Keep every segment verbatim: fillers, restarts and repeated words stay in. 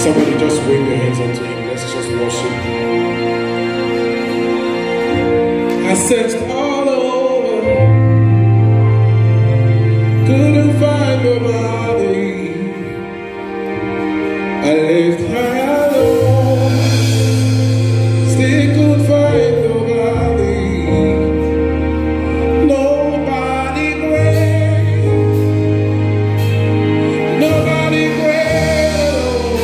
Somebody just wave your hands unto him. Let's just worship. I searched all over, couldn't find nobody. I left high low, still couldn't find nobody. Nobody great, nobody great,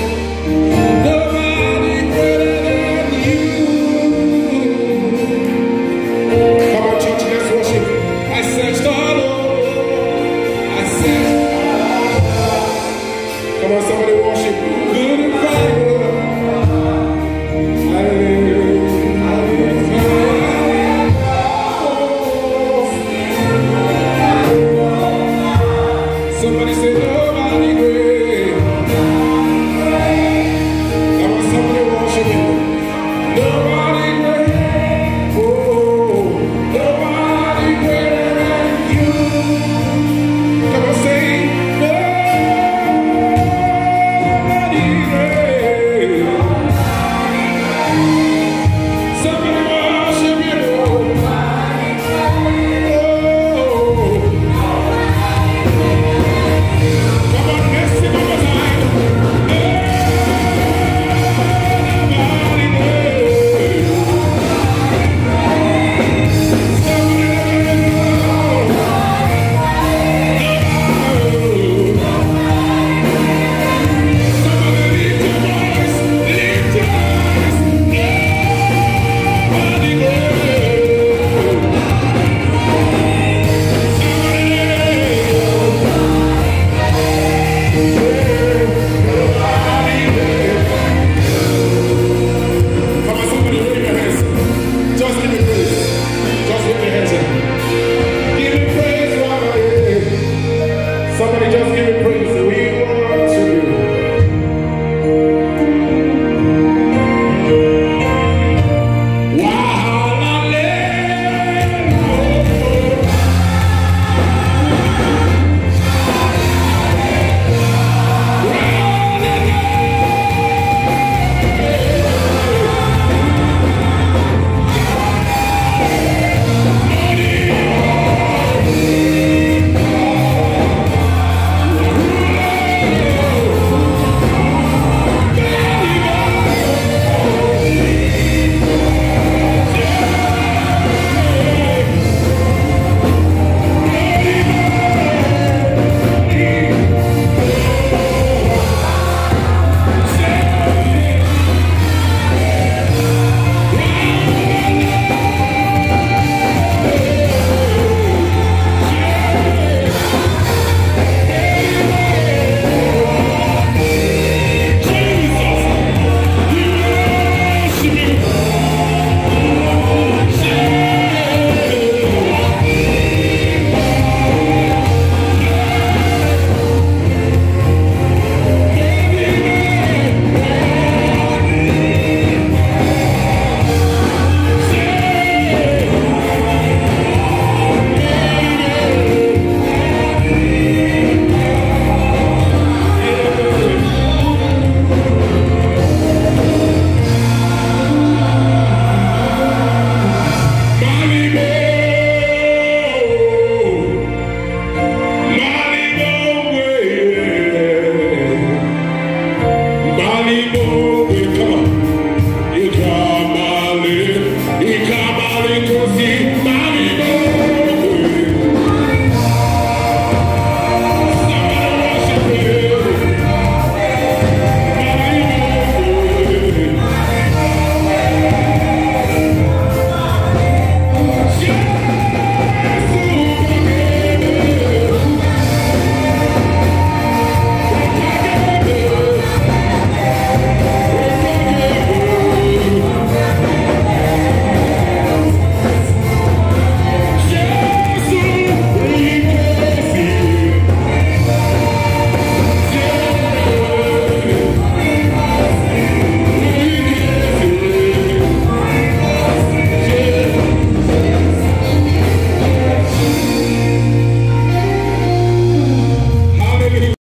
nobody greater than you. Come on, church, let's worship. I searched all over, I searched all over. Come on, somebody worship. Couldn't find nobody. I live, I live, somebody say nobody great. Come on, somebody worship him. Nobody great. Oh, nobody greater than you. Come on, say nobody great. Somebody worship him. Oh, come on, let's sing one more time. Nobody great. Somebody let me know. Somebody lift your voice, lift your voice. Nobody great. Somebody come on, somebody wave your hands. Just give me praise. Just wave your hands up. Give me praise while I live. Somebody just give